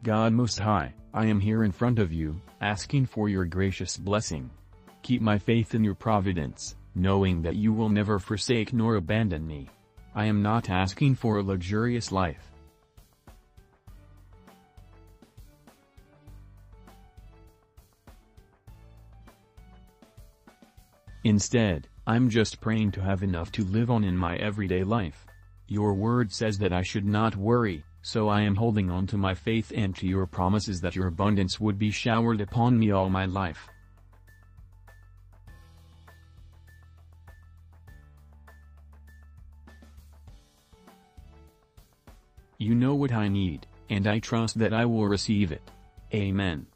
God Most High, I am here in front of you, asking for your gracious blessing. Keep my faith in your providence, knowing that you will never forsake nor abandon me. I am not asking for a luxurious life. Instead, I'm just praying to have enough to live on in my everyday life. Your word says that I should not worry, so I am holding on to my faith and to your promises that your abundance would be showered upon me all my life. You know what I need, and I trust that I will receive it. Amen.